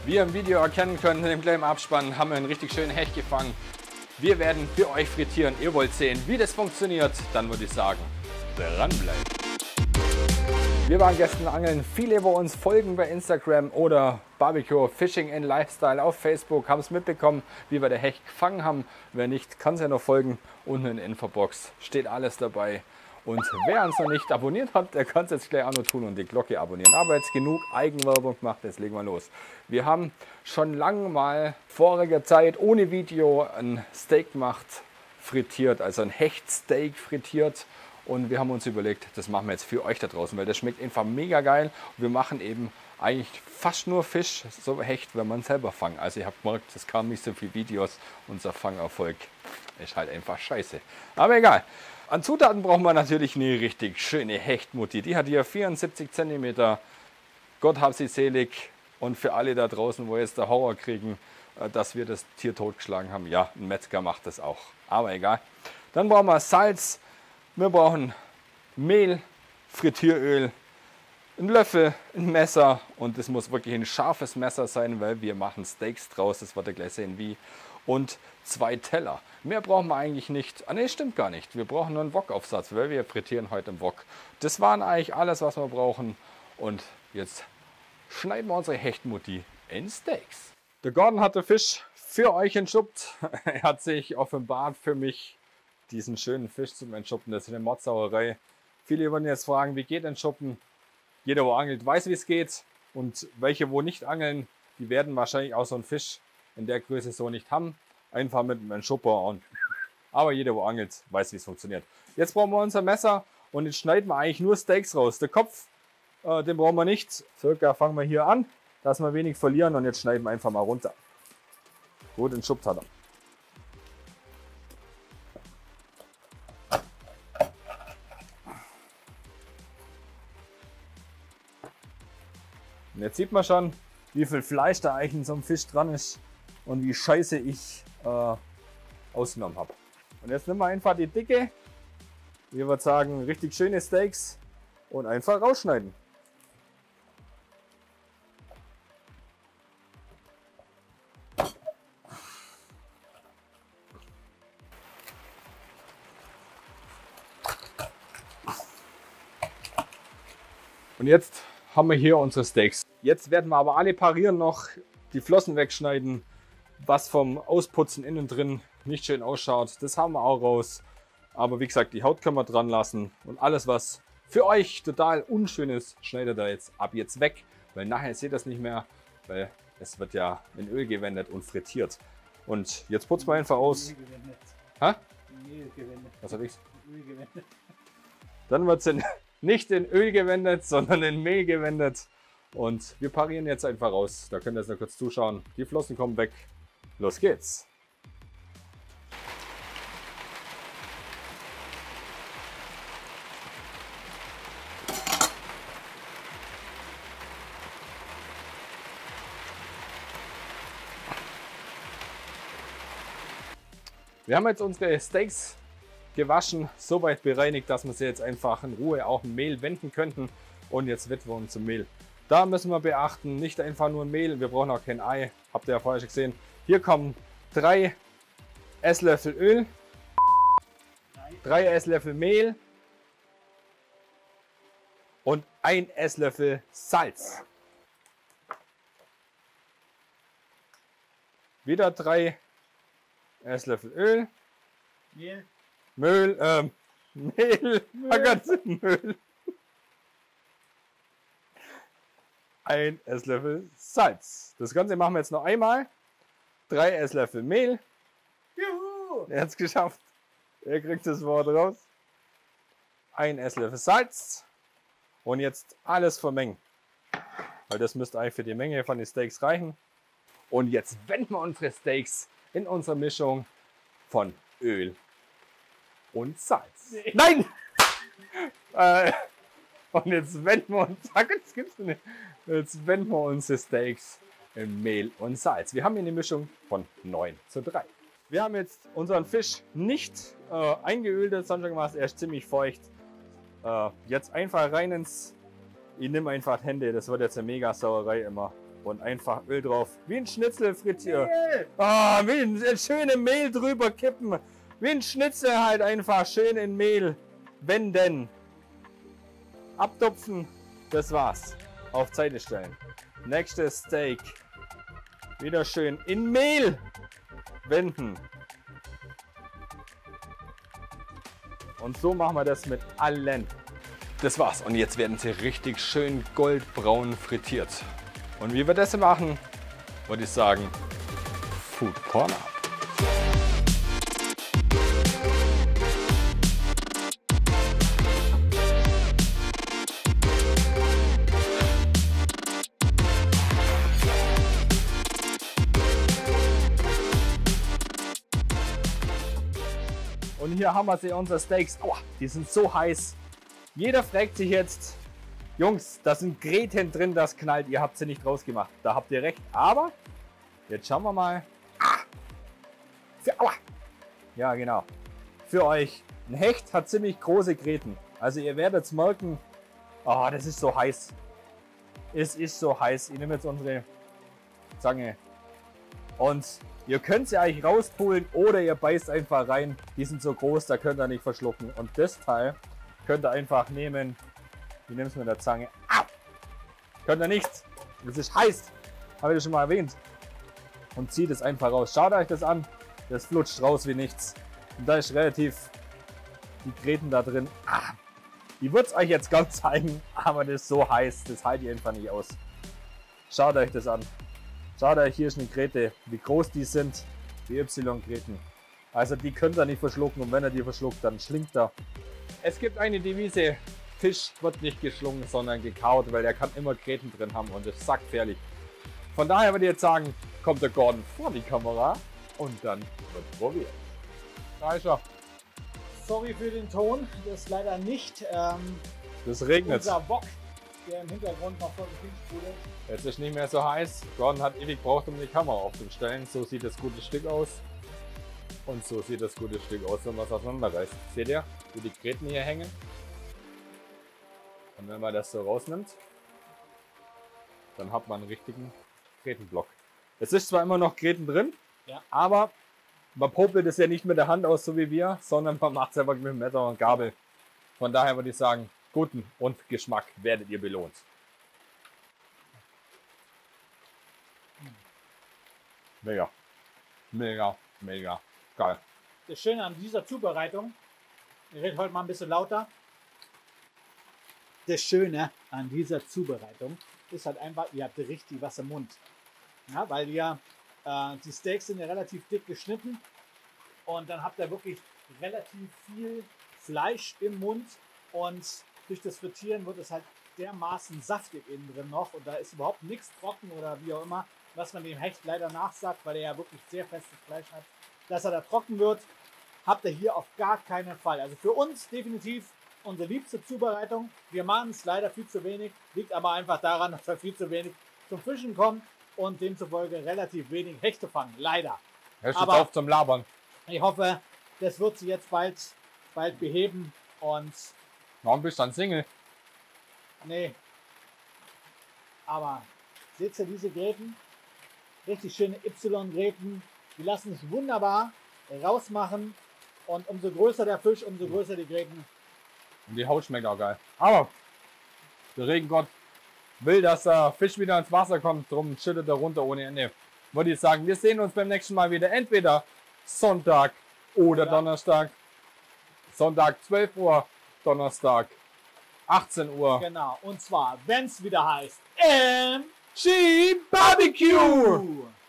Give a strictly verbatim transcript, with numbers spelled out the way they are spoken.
Wie ihr im Video erkennen könnt, in dem kleinen Abspann haben wir einen richtig schönen Hecht gefangen. Wir werden für euch frittieren. Ihr wollt sehen, wie das funktioniert. Dann würde ich sagen, dranbleiben. Wir waren gestern angeln. Viele über uns folgen bei Instagram oder Barbecue Fishing and Lifestyle auf Facebook. Haben es mitbekommen, wie wir den Hecht gefangen haben. Wer nicht, kann es ja noch folgen. Unten in der Infobox steht alles dabei. Und wer uns noch nicht abonniert hat, der kann es jetzt gleich auch noch tun und die Glocke abonnieren. Aber jetzt genug Eigenwerbung gemacht, jetzt legen wir los. Wir haben schon lange mal voriger Zeit ohne Video ein Steak gemacht, frittiert, also ein Hechtsteak frittiert. Und wir haben uns überlegt, das machen wir jetzt für euch da draußen, weil das schmeckt einfach mega geil. Und wir machen eben eigentlich fast nur Fisch, so Hecht, wenn man selber fangt. Also ihr habt gemerkt, es kamen nicht so viele Videos. Unser Fangerfolg ist halt einfach scheiße. Aber egal. An Zutaten brauchen wir natürlich eine richtig schöne Hechtmutti. Die hat hier vierundsiebzig Zentimeter. Gott hab sie selig. Und für alle da draußen, wo jetzt der Horror kriegen, dass wir das Tier totgeschlagen haben. Ja, ein Metzger macht das auch. Aber egal. Dann brauchen wir Salz. Wir brauchen Mehl, Frittieröl, einen Löffel, ein Messer. Und das muss wirklich ein scharfes Messer sein, weil wir machen Steaks draus. Das werdet ihr gleich sehen wie. Und zwei Teller. Mehr brauchen wir eigentlich nicht. Ah ne, stimmt gar nicht. Wir brauchen nur einen Wokaufsatz, weil wir frittieren heute im Wok. Das waren eigentlich alles, was wir brauchen. Und jetzt schneiden wir unsere Hechtmutti in Steaks. Der Gordon hat den Fisch für euch entschuppt. Er hat sich offenbart für mich diesen schönen Fisch zum Entschuppen. Das ist eine Mordsauerei. Viele würden jetzt fragen, wie geht Entschuppen? Jeder, wo angelt, weiß, wie es geht. Und welche, wo nicht angeln, die werden wahrscheinlich auch so einen Fisch in der Größe so nicht haben. Einfach mit einem Schupper und. Aber jeder, wo angelt, weiß, wie es funktioniert. Jetzt brauchen wir unser Messer und jetzt schneiden wir eigentlich nur Steaks raus. Der Kopf, äh, den brauchen wir nicht. Circa fangen wir hier an, dass wir wenig verlieren und jetzt schneiden wir einfach mal runter. Gut, entschuppt hat er. Und jetzt sieht man schon, wie viel Fleisch da eigentlich in so einem Fisch dran ist und wie scheiße ich äh, ausgenommen habe. Und jetzt nehmen wir einfach die Dicke, wie wir sagen, richtig schöne Steaks und einfach rausschneiden. Und jetzt haben wir hier unsere Steaks. Jetzt werden wir aber alle parieren noch, die Flossen wegschneiden, was vom Ausputzen innen drin nicht schön ausschaut. Das haben wir auch raus. Aber wie gesagt, die Haut können wir dran lassen. Und alles, was für euch total unschön ist, schneidet ihr jetzt ab jetzt weg. Weil nachher seht ihr das nicht mehr, weil es wird ja in Öl gewendet und frittiert. Und jetzt putzen wir einfach aus. Mehl gewendet. Hä? Mehl gewendet. Was hab ich? Öl gewendet. Dann wird es nicht in Öl gewendet, sondern in Mehl gewendet. Und wir parieren jetzt einfach raus. Da könnt ihr jetzt noch kurz zuschauen. Die Flossen kommen weg. Los geht's. Wir haben jetzt unsere Steaks gewaschen, soweit bereinigt, dass wir sie jetzt einfach in Ruhe auch im Mehl wenden könnten. Und jetzt widmen wir uns zum Mehl. Da müssen wir beachten, nicht einfach nur Mehl, wir brauchen auch kein Ei, habt ihr ja vorher schon gesehen. Hier kommen drei Esslöffel Öl, drei Esslöffel Mehl und ein Esslöffel Salz. Wieder drei Esslöffel Öl, Mehl, Mehl, ähm, Mehl, Mehl. Mehl. Ein Esslöffel Salz. Das Ganze machen wir jetzt noch einmal. Drei Esslöffel Mehl. Juhu! Er hat es geschafft. Er kriegt das Wort raus. Ein Esslöffel Salz. Und jetzt alles vermengen. Weil das müsste eigentlich für die Menge von den Steaks reichen. Und jetzt wenden wir unsere Steaks in unsere Mischung von Öl und Salz. Nee. Nein! äh, und jetzt wenden wir uns. Das gibt's nicht. Jetzt wenden wir unsere Steaks in Mehl und Salz. Wir haben hier eine Mischung von neun zu drei. Wir haben jetzt unseren Fisch nicht äh, eingeölt, sondern gemacht. Er ist ziemlich feucht. Äh, jetzt einfach rein ins. Ich nehme einfach Hände. Das wird jetzt eine mega Sauerei immer. Und einfach Öl drauf. Wie ein Schnitzel frittieren. Ah, wie ein, ein schönes Mehl drüber kippen. Wie ein Schnitzel halt einfach schön in Mehl wenden. Abtupfen. Das war's. Auf Seite stellen. Nächstes Steak. Wieder schön in Mehl wenden. Und so machen wir das mit allen. Das war's. Und jetzt werden sie richtig schön goldbraun frittiert. Und wie wir das machen, würde ich sagen, Food Porn ab. Und hier haben wir sie, unsere Steaks. Aua, die sind so heiß. Jeder fragt sich jetzt, Jungs, da sind Gräten drin, das knallt. Ihr habt sie nicht rausgemacht. Da habt ihr recht. Aber jetzt schauen wir mal. Ah, für, aua. Ja, genau. Für euch. Ein Hecht hat ziemlich große Gräten. Also ihr werdet merken, oh, das ist so heiß. Es ist so heiß. Ich nehme jetzt unsere Zange. Und ihr könnt sie eigentlich rauspulen oder ihr beißt einfach rein. Die sind so groß, da könnt ihr nicht verschlucken. Und das Teil könnt ihr einfach nehmen. Ich nehme es mit der Zange. Au! Könnt ihr nicht. Das ist heiß. Habe ich das schon mal erwähnt. Und zieht es einfach raus. Schaut euch das an. Das flutscht raus wie nichts. Und da ist relativ die Gräten da drin. Ah. Ich würde es euch jetzt ganz zeigen, aber das ist so heiß. Das halte ich einfach nicht aus. Schaut euch das an. Schaut euch, hier ist eine Gräte. Wie groß die sind. Die Y-Gräten. Also die könnt ihr nicht verschlucken. Und wenn ihr die verschluckt, dann schlingt er. Es gibt eine Devise. Fisch wird nicht geschlungen, sondern gekaut, weil der kann immer Gräten drin haben und das ist sackgefährlich. Von daher würde ich jetzt sagen, kommt der Gordon vor die Kamera und dann wird probiert. Da ist er. Sorry für den Ton, das ist leider nicht ähm, das regnet. Unser Bock, der im Hintergrund noch vor dem Kind sprudelt. Jetzt ist nicht mehr so heiß. Gordon hat ewig gebraucht, um die Kamera aufzustellen. So sieht das gute Stück aus. Und so sieht das gute Stück aus, wenn man es auseinanderreißt. Seht ihr, wie die Gräten hier hängen? Und wenn man das so rausnimmt, dann hat man einen richtigen Grätenblock. Es ist zwar immer noch Gräten drin, ja, aber man popelt es ja nicht mit der Hand aus, so wie wir, sondern man macht es einfach mit dem Messer und Gabel. Von daher würde ich sagen, guten und Geschmack werdet ihr belohnt. Mega, mega, mega geil. Das Schöne an dieser Zubereitung, ich rede heute mal ein bisschen lauter. Das Schöne an dieser Zubereitung ist halt einfach, ihr habt richtig was im Mund. Ja, weil ihr, äh, die Steaks sind ja relativ dick geschnitten und dann habt ihr wirklich relativ viel Fleisch im Mund und durch das Frittieren wird es halt dermaßen saftig innen drin noch und da ist überhaupt nichts trocken oder wie auch immer, was man dem Hecht leider nachsagt, weil er ja wirklich sehr festes Fleisch hat. Dass er da trocken wird, habt ihr hier auf gar keinen Fall. Also für uns definitiv unsere liebste Zubereitung. Wir machen es leider viel zu wenig, liegt aber einfach daran, dass wir viel zu wenig zum Fischen kommen und demzufolge relativ wenig Hechte fangen. Leider. Hörst du auf zum Labern? Ich hoffe, das wird sich jetzt bald, bald beheben und. Warum bist du dann Single? Nee. Aber seht ihr diese Gräten? Richtig schöne Y-Gräten. Die lassen sich wunderbar rausmachen. Und umso größer der Fisch, umso größer die Gräten. Und die Haut schmeckt auch geil. Aber der Regengott will, dass der Fisch wieder ins Wasser kommt, drum schüttet er runter ohne Ende. Würde ich sagen, wir sehen uns beim nächsten Mal wieder entweder Sonntag oder ja. Donnerstag. Sonntag zwölf Uhr, Donnerstag achtzehn Uhr. Genau, und zwar, wenn es wieder heißt M G Barbecue!